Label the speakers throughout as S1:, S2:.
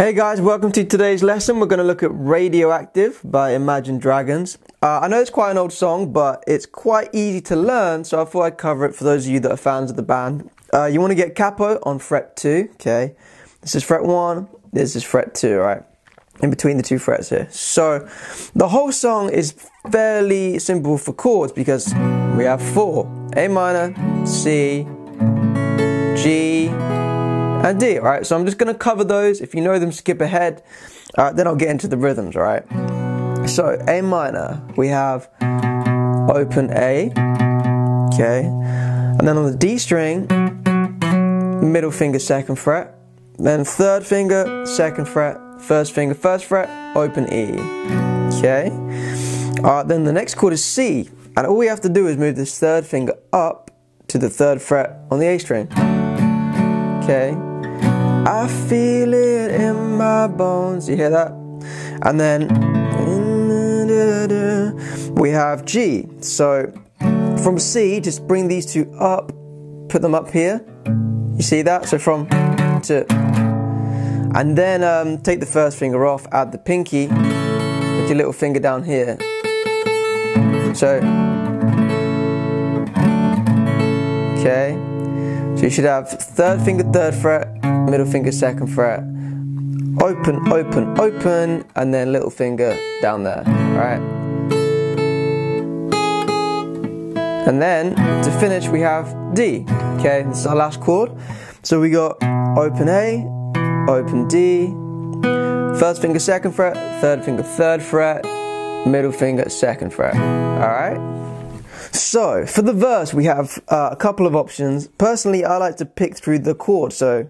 S1: Hey guys, welcome to today's lesson. We're going to look at Radioactive by Imagine Dragons. I know it's quite an old song, but it's quite easy to learn, so I thought I'd cover it for those of you that are fans of the band. You want to get capo on fret 2, okay? This is fret 1, this is fret 2, right? In between the two frets here. So, the whole song is fairly simple for chords because we have 4. A minor, C, G, and D, right? So I'm just going to cover those. If you know them, skip ahead. Then I'll get into the rhythms, right? So A minor, we have open A, okay? And then on the D string, middle finger, 2nd fret. Then 3rd finger, 2nd fret. 1st finger, 1st fret, open E, okay? Then the next chord is C. And all we have to do is move this 3rd finger up to the 3rd fret on the A string, okay? I feel it in my bones. You hear that? And then we have G. So from C, just bring these two up, put them up here. You see that? So from to, and then take the 1st finger off, add the pinky, put your little finger down here. So, okay. So you should have 3rd finger, 3rd fret, middle finger, 2nd fret, open, open, open, and then little finger down there, alright? And then, to finish, we have D, okay? This is our last chord. So we got open A, open D, 1st finger, 2nd fret, 3rd finger, 3rd fret, middle finger, 2nd fret, alright? So, for the verse, we have a couple of options. Personally, I like to pick through the chord, so,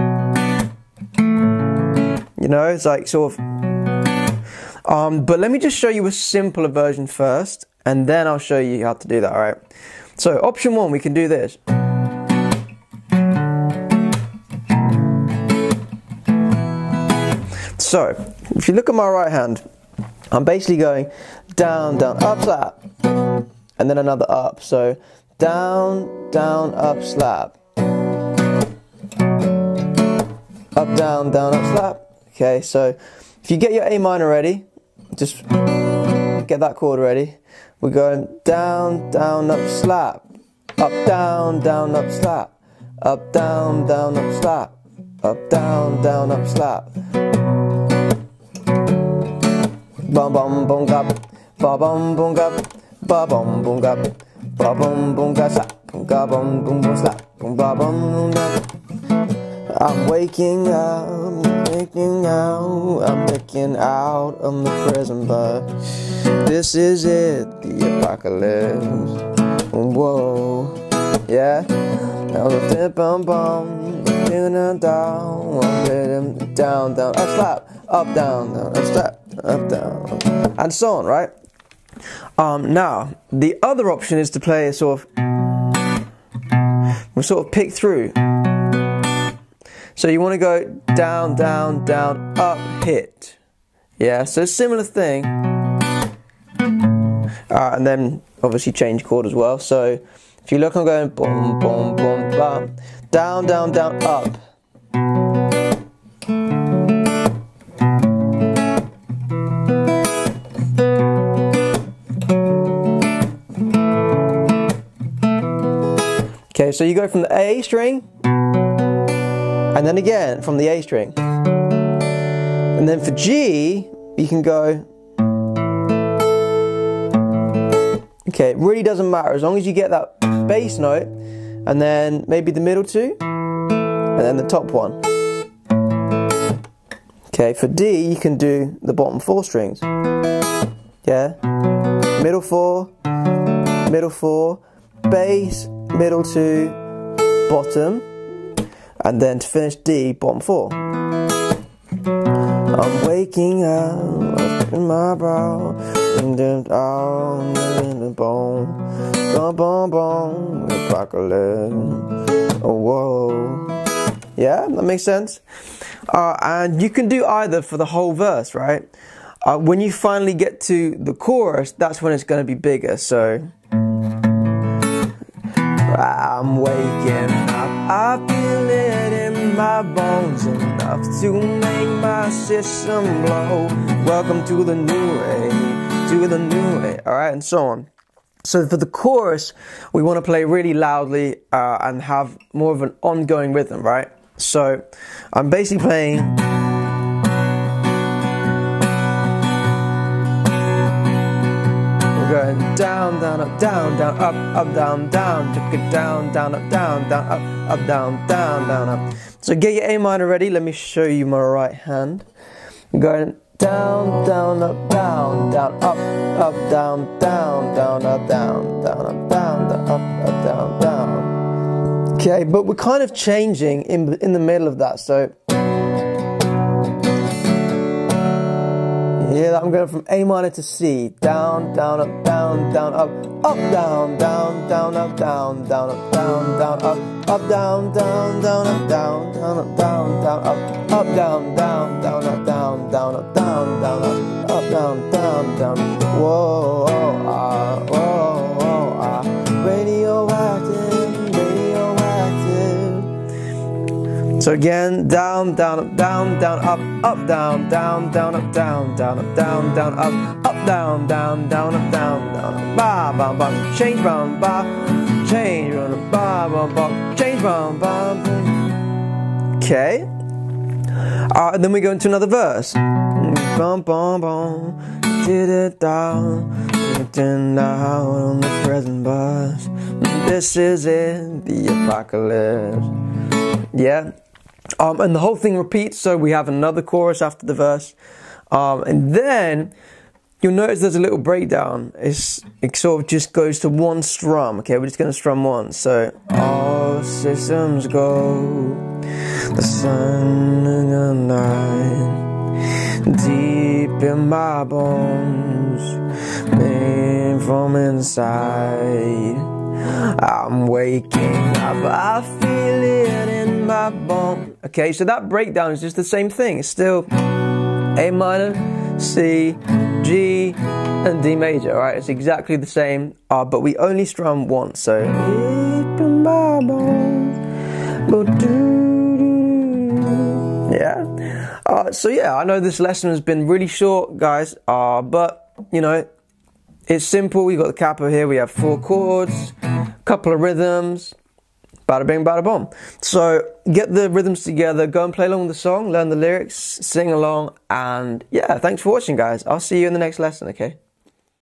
S1: you know, it's like sort of, but let me just show you a simpler version first, and then I'll show you how to do that, alright? So, option 1, we can do this. So, if you look at my right hand, I'm basically going down, down, up, slap, and then another up. So down, down, up, slap, up, down, up, slap. Okay, so if you get your A minor ready, just get that chord ready. We're going down, down, up, slap, up, down, up, slap, up, down, up, slap, up, down, up, slap. Bum bum bum gap, ba bum bum gap, ba bum bum gap, ba bum bum gap, slap, ga bum bum bum slap, ba bum gap. I'm waking up, I'm breaking out of the prison, but this is it, the apocalypse. Whoa, yeah. Now the dip bum bum, down, down, down, up, slap, up, down, up, slap. Up, down, and so on, right? Now, the other option is to play a sort of, we'll sort of pick through. So you want to go down, down, down, up, hit. Yeah, so similar thing. And then obviously change chord as well. So if you look, I'm going boom, boom, boom, bum, down, down, down, up. Okay, so you go from the A string, and then again from the A string. And then for G, you can go, okay, it really doesn't matter, as long as you get that bass note, and then maybe the middle 2, and then the top 1. Okay, for D, you can do the bottom 4 strings. Yeah, middle 4, bass, middle 2, bottom, and then to finish D, bottom 4. I'm waking up in my brow, and then down in the bone, boom, boom, boom, apocalypse. Oh, whoa. Yeah, that makes sense. And you can do either for the whole verse, right? When you finally get to the chorus, that's when it's going to be bigger, so I'm waking up, I feel it in my bones, and enough to make my system blow. Welcome to the new age, to the new age. Alright, and so on. So for the chorus, we want to play really loudly and have more of an ongoing rhythm, right? So I'm basically playing. Going down, down, up, down, down, up, down, down. Took it down, down, up, down, down, up, down, down, down, up. So get your A minor ready. Let me show you my right hand. Going down, down, up, down, down, up, down, down, down, up, down, down, up, down, up, down, down. Okay, but we're kind of changing in the middle of that. So yeah, I'm going from A minor to C. Down, down, up, down, down, up, down, down, down, up, down, down, up, down, down, up, down, down, down, up, down, down, up, down, down, up, down, down, down, up, down, down, up, down, down, up, down, down, down. Whoa, whoa, radioactive, radioactive. So again, down, down, up, down, down, up, down, down, down, up, down, down, up, down, down, up, down, down, down, up, down, down, ba, ba, ba, change, ba, ba, change, ba, ba, ba, change, ba, ba. Okay. And then we go into another verse. Bum, bum, bum, did it down, down on the present bus. This is it, the apocalypse. Yeah. And the whole thing repeats, so we have another chorus after the verse. And then you'll notice there's a little breakdown. It sort of just goes to one strum. Okay, we're just going to strum one. So, all systems go, the sun in the night, deep in my bones, pain from inside. I'm waking up, I feel it in my bone. Okay, so that breakdown is just the same thing. It's still A minor, C, G, and D major, right? It's exactly the same, but we only strum once. So, deep in my bones, yeah. So yeah, I know this lesson has been really short, guys, but you know, it's simple. We got the capo here. We have 4 chords, couple of rhythms, bada bing, bada boom. So get the rhythms together, go and play along with the song, learn the lyrics, sing along, and yeah, thanks for watching, guys. I'll see you in the next lesson, okay?